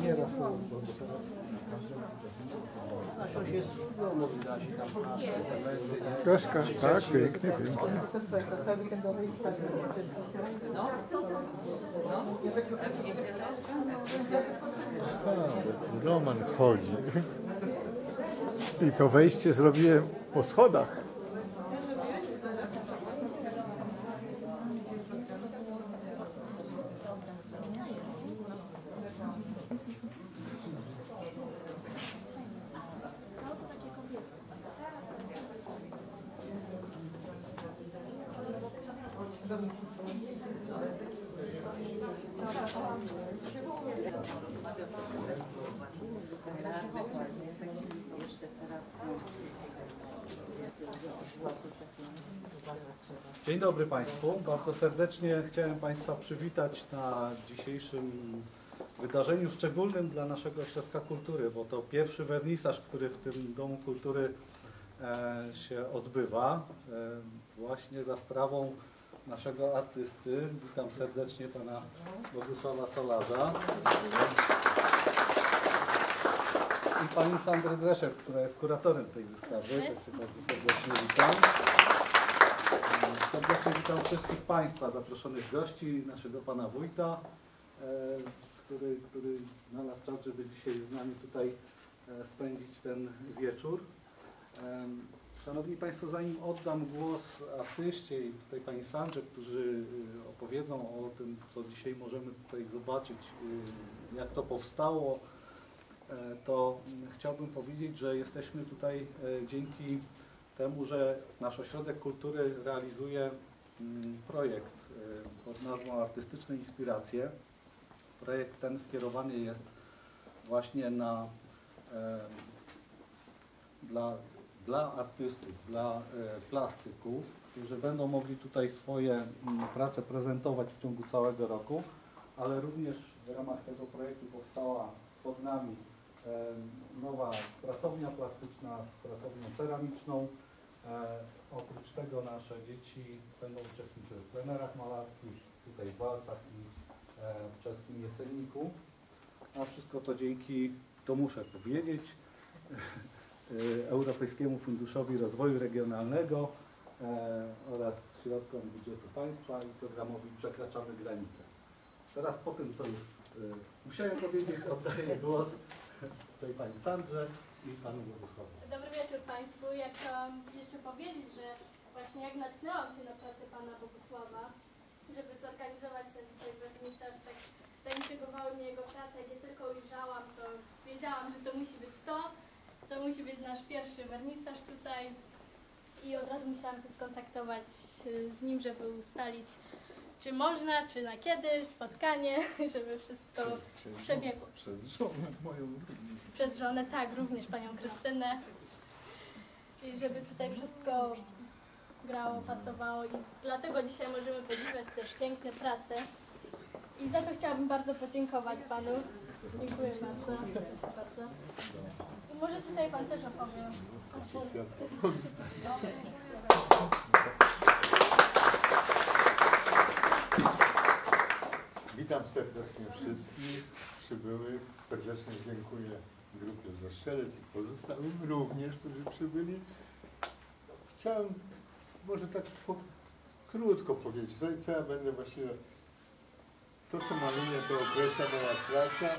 nieraz to Gorzka, tak, pięknie, pięknie. Roman wchodzi. I to wejście zrobiłem po schodach. Dzień dobry Państwu. Bardzo serdecznie chciałem Państwa przywitać na dzisiejszym wydarzeniu szczególnym dla naszego Ośrodka Kultury, bo to pierwszy wernisaż, który w tym Domu Kultury się odbywa, właśnie za sprawą naszego artysty. Witam serdecznie Pana Bogusława Solarza i Pani Sandrę Drescher, która jest kuratorem tej wystawy. Tak się bardzo serdecznie witam. Serdecznie witam wszystkich Państwa, zaproszonych gości, naszego Pana Wójta, który znalazł czas, żeby dzisiaj z nami tutaj spędzić ten wieczór. Szanowni Państwo, zanim oddam głos artyście i tutaj Pani Sandrze, którzy opowiedzą o tym, co dzisiaj możemy tutaj zobaczyć, jak to powstało, to chciałbym powiedzieć, że jesteśmy tutaj dzięki temu, że nasz Ośrodek Kultury realizuje projekt pod nazwą Artystyczne Inspiracje. Projekt ten skierowany jest właśnie na, dla artystów, dla plastyków, którzy będą mogli tutaj swoje prace prezentować w ciągu całego roku, ale również w ramach tego projektu powstała pod nami nowa pracownia plastyczna z pracownią ceramiczną. Oprócz tego nasze dzieci będą uczestniczyć w plenerach malarskich, tutaj w walcach i w czeskim Jesenniku. A wszystko to dzięki, to muszę powiedzieć, Europejskiemu Funduszowi Rozwoju Regionalnego oraz środkom budżetu państwa i programowi Przekraczamy Granice. Teraz po tym, co już musiałem powiedzieć, oddaję głos tutaj Pani Sandrze i Panu Bogusławowi. Dobry wieczór Państwu. Ja chciałam jeszcze powiedzieć, że właśnie jak natknęłam się na pracę Pana Bogusława, żeby zorganizować ten tutaj wernisaż, tak zaintrygowały mnie jego prace. Jak je tylko ujrzałam, to wiedziałam, że to musi być to musi być nasz pierwszy wernisaż tutaj i od razu musiałam się skontaktować z nim, żeby ustalić, czy można, czy na kiedy spotkanie, żeby wszystko przebiegło. Przez żonę moją. Przez żonę, tak, również Panią Krystynę. I żeby tutaj wszystko grało, pasowało i dlatego dzisiaj możemy podziwiać też piękne prace. I za to chciałabym bardzo podziękować Panu. Dziękuję bardzo. bardzo. I może tutaj Pan też opowie. Witam serdecznie wszystkich przybyłych. Serdecznie dziękuję grupie Zastrzelec i pozostałym również, którzy przybyli. Chciałem może tak krótko powiedzieć, co ja będę właściwie, to co maluję, to określa moja praca,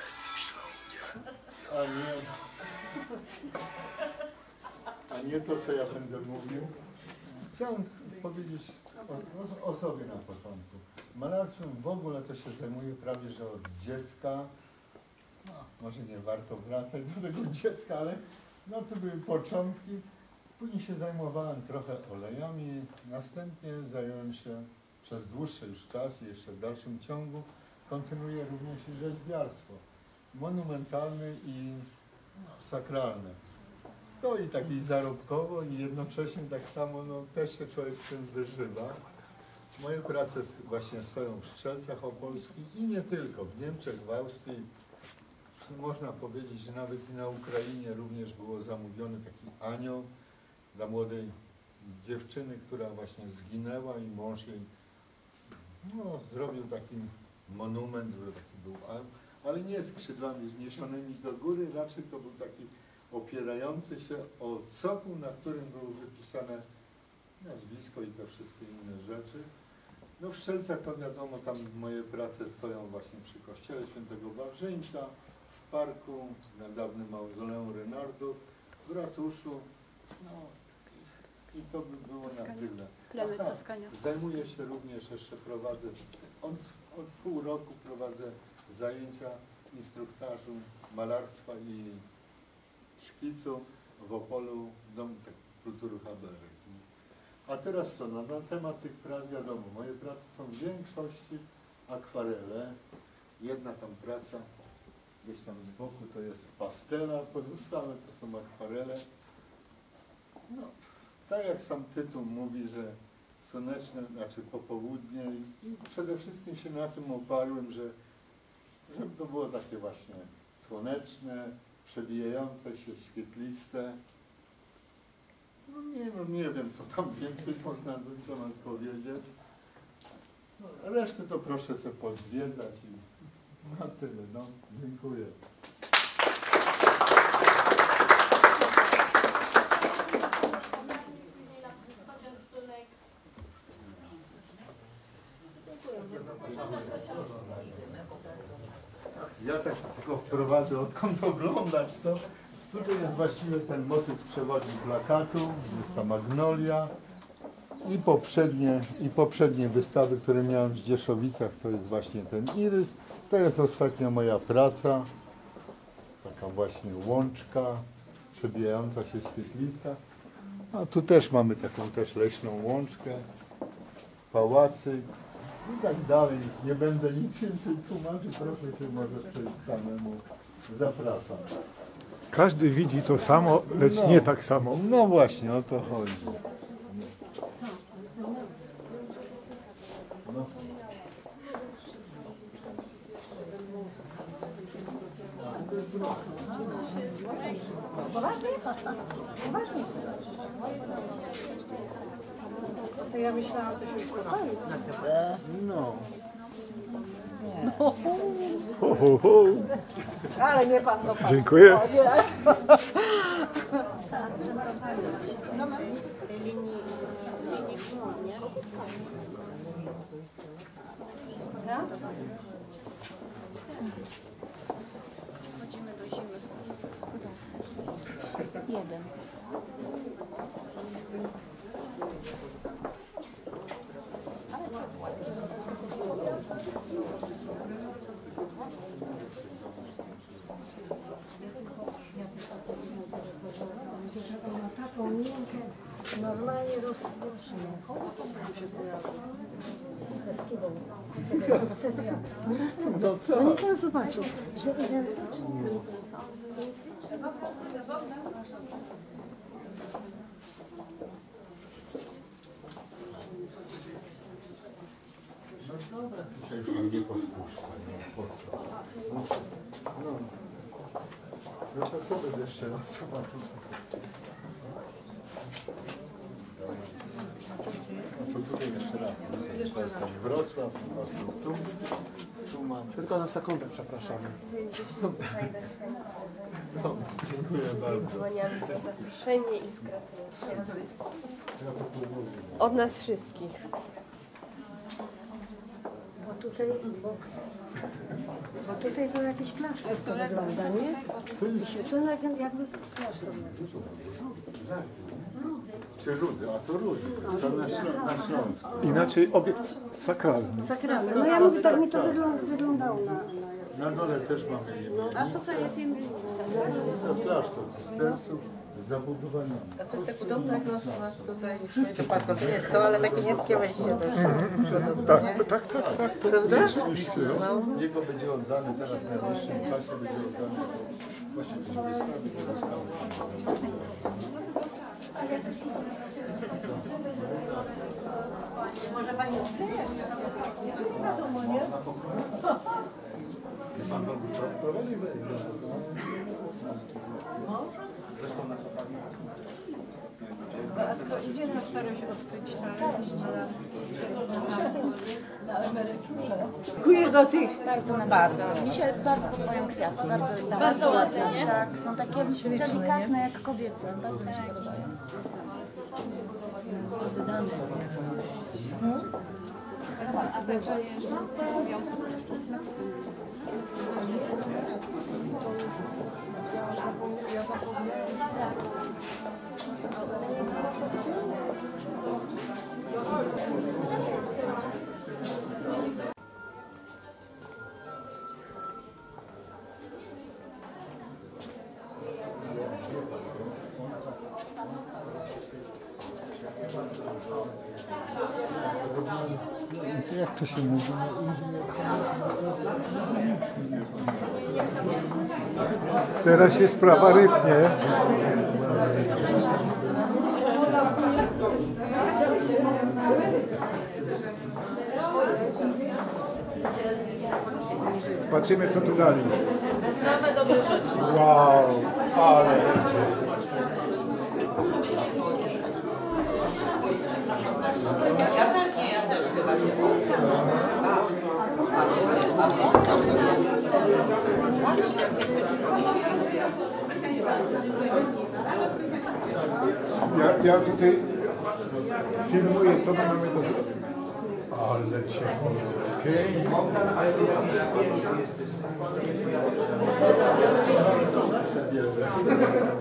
a nie to, co ja będę mówił. Chciałem powiedzieć o sobie na początku. Malarstwem w ogóle to się zajmuję prawie że od dziecka. No, może nie warto wracać do tego dziecka, ale no to były początki. Później się zajmowałem trochę olejami. Następnie zająłem się przez dłuższy już czas i jeszcze w dalszym ciągu kontynuuję również i rzeźbiarstwo. Monumentalne i sakralne. To i tak i zarobkowo i jednocześnie tak samo no, też się człowiek w tym wyżywa. Moje prace właśnie stoją w Strzelcach Opolskich i nie tylko, w Niemczech, w Austrii. Można powiedzieć, że nawet i na Ukrainie również było zamówiony taki anioł dla młodej dziewczyny, która właśnie zginęła i mąż jej no, zrobił taki monument, że taki był ale nie skrzydłami wzniesionymi do góry, raczej to był taki opierający się o cokół, na którym było wypisane nazwisko i te wszystkie inne rzeczy. No w Strzelcach to wiadomo, tam moje prace stoją właśnie przy kościele świętego Wawrzyńca, w parku, na dawnym mauzoleum Renardów, w ratuszu, no i to by było na tyle. Aha, zajmuję się również, jeszcze prowadzę, od pół roku prowadzę zajęcia instruktażu malarstwa i szkicu w Opolu, w Domu Kultury Haberek. A teraz co, na temat tych prac wiadomo, moje prace są w większości akwarele. Jedna tam praca, gdzieś tam z boku to jest pastela, pozostałe to są akwarele. No, tak jak sam tytuł mówi, że słoneczne, znaczy popołudnie i przede wszystkim się na tym oparłem, żeby to było takie właśnie słoneczne, przebijające się, świetliste. No nie wiem, co tam więcej można na ten temat powiedzieć. No, resztę to proszę sobie pozwiedzać i na tyle. No, dziękuję. Ja tak tylko wprowadzę, odkąd oglądać to. Tutaj jest właściwie ten motyw przewodni plakatu, jest ta magnolia i poprzednie wystawy, które miałem w Dzieszowicach, to jest właśnie ten irys. To jest ostatnia moja praca, taka właśnie łączka, przebijająca się świetlista. A tu też mamy taką też leśną łączkę, pałacyk i tak dalej. Nie będę nic więcej tłumaczyć, proszę się może przejść samemu. Zapraszam. Każdy widzi to samo, lecz No. nie tak samo. No właśnie, o to chodzi. No. To ja myślałam, że się uspokoi. No. Ho, ho, ho. Ale nie pan to pan. Dziękuję. Chodzimy do zimy. Jeden. Taką miękkę, normalnie rozkoszną. Ze skibą. No No nie tak. pan zobaczył, że identycznie. No dobra, dzisiaj już nam nie posłuszka, no po co? No. No to co będę jeszcze raz zobaczył? No to tutaj jeszcze raz. To jest tam Wrocław, Tumski, tu mam. Tylko na sekundę, przepraszamy. No, dziękuję bardzo. Dzwoniamy za zaproszenie i zgratuję. Ja to pomówię. Od nas wszystkich. Bo tutaj to jakiś klasztor to wygląda, nie? To jakby klasztor. Czy Rudy? A to Rudy. To na Śląsku. Inaczej obiekt sakralny. Sakralne. No ja mówię, tak mi to wyglądało Na dole też mamy imię. A to co jest im... To klasztor cystersów z zabudowaniami. A to jest tak podobne jak nasz tutaj, to patrz, jest to, ale takie nietkie wejście też. Tak. Prawda? No. Jego będzie oddany teraz w najbliższym czasie, będzie oddany właśnie do wystawy. Może pani idzie na starość odkryć talent malarski. Dziękuję do tych. Bardzo nam bardzo. Mi się bardzo podobają kwiaty. Bardzo ładne, nie? Tak, są takie delikatne jak kobiece. Bardzo mi się podobają. Jak to się mówi? Teraz się sprawa rybnie. Zobaczymy, co tu dali. Same dobre rzeczy. Wow, ale... Ja tutaj filmuję, co my mamy do zrobienia. Ale cię